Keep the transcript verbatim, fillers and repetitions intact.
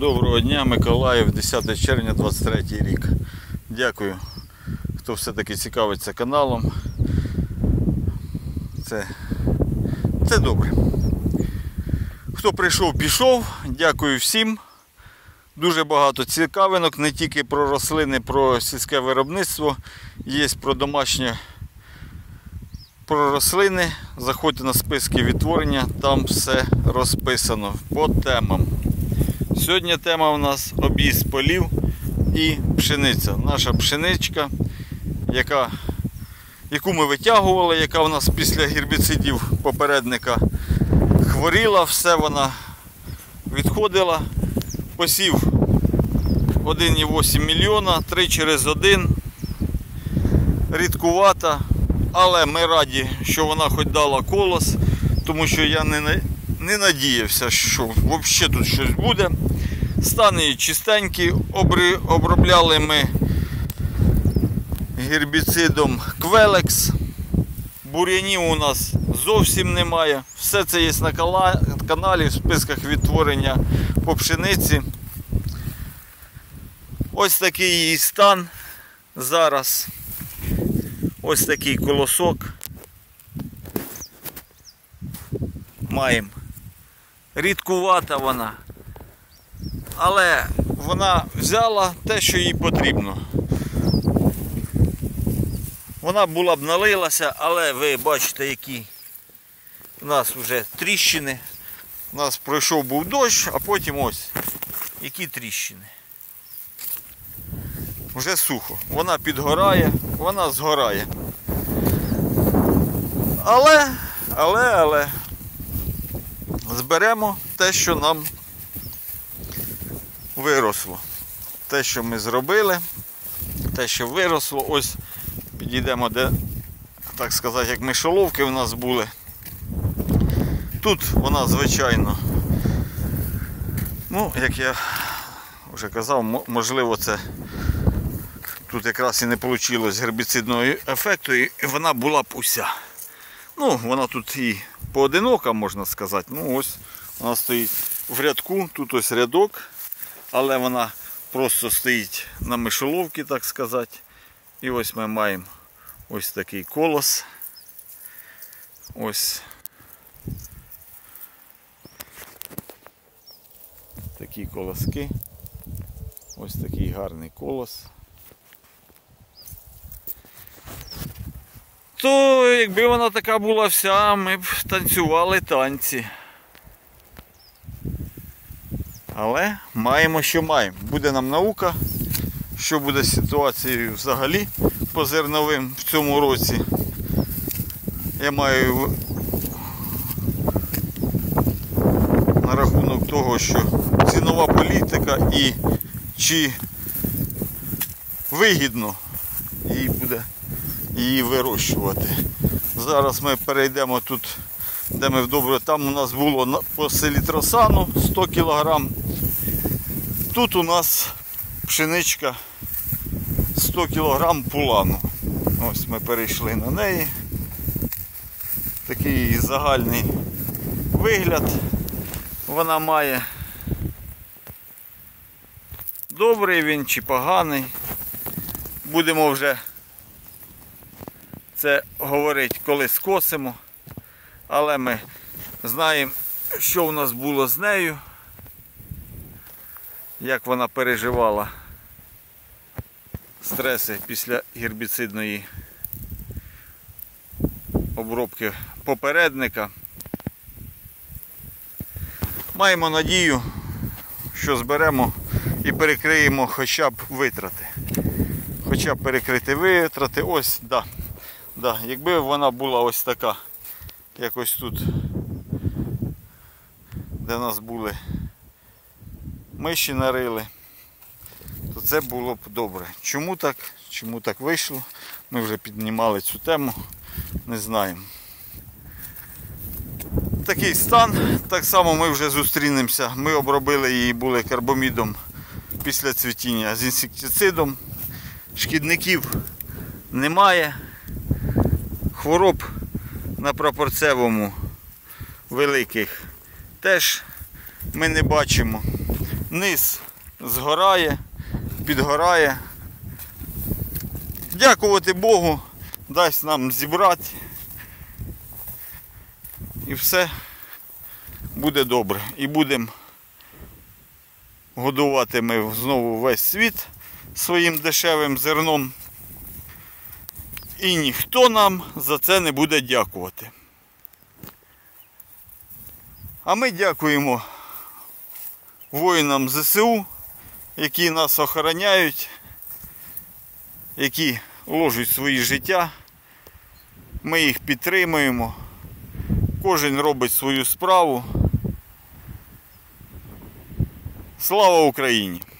Доброго дня, Миколаїв, десяте червня двадцять третій рік. Дякую, хто все-таки цікавиться каналом. Це, це добре. Хто прийшов, пішов. Дякую всім. Дуже багато цікавинок, не тільки про рослини, про сільське виробництво. Є про домашнє, про рослини. Заходьте на списки відтворення, там все розписано по темам. Сьогодні тема у нас об'їзд полів і пшениця. Наша пшеничка, яка, яку ми витягували, яка у нас після гербіцидів попередника хворіла, все вона відходила. Посів один і вісім мільйона, три через один, рідкувата, але ми раді, що вона хоч дала колос, тому що я не, не надіявся, що взагалі тут щось буде. Стан її чистенький, обробляли ми гербіцидом Квелекс, бур'янів у нас зовсім немає. Все це є на каналі, в списках відтворення по пшениці. Ось такий її стан зараз. Ось такий колосок маємо. Рідкувата вона. Але вона взяла те, що їй потрібно. Вона була б налилася, але ви бачите, які у нас вже тріщини. У нас пройшов був дощ, а потім ось які тріщини. Вже сухо. Вона підгорає, вона згорає. Але, але, але зберемо те, що нам виросло. Те, що ми зробили, те, що виросло. Ось підійдемо, де, так сказати, як мишоловки у нас були. Тут вона, звичайно, ну, як я вже казав, можливо, це тут якраз і не вийшло гербіцидного ефекту, і вона була б уся. Ну, вона тут і поодинока, можна сказати. Ну, ось вона стоїть в рядку, тут ось рядок, але вона просто стоїть на мишоловці, так сказати. І ось ми маємо ось такий колос. Ось такі колоски. Ось такий гарний колос. То якби вона така була вся, ми б танцювали танці. Але маємо, що маємо. Буде нам наука, що буде з ситуацією взагалі по зерновим в цьому році. Я маю на рахунок того, що цінова політика і чи вигідно їй буде її вирощувати. Зараз ми перейдемо тут, де ми в добре, там у нас було по селітросану сто кілограм. Тут у нас пшеничка сто кілограм пулану. Ось ми перейшли на неї. Такий загальний вигляд вона має. Добрий він чи поганий. Будемо вже це говорити, коли скосимо. Але ми знаємо, що у нас було з нею. Як вона переживала стреси після гербіцидної обробки попередника. Маємо надію, що зберемо і перекриємо хоча б витрати. Хоча б перекрити витрати. Ось, да, да, якби вона була ось така, якось тут, де в нас були миші нарили, то це було б добре. Чому так? Чому так вийшло? Ми вже піднімали цю тему, не знаємо. Такий стан, так само ми вже зустрінемося. Ми обробили її були карбамідом після цвітіння з інсектицидом. Шкідників немає. Хвороб на прапорцевому великих теж ми не бачимо. низ згорає, підгорає. Дякувати Богу, дасть нам зібрати. І все буде добре. І будемо годувати ми знову весь світ своїм дешевим зерном. І ніхто нам за це не буде дякувати. А ми дякуємо воїнам зе се у, які нас охороняють, які ложать свої життя. Ми їх підтримуємо. Кожен робить свою справу. Слава Україні!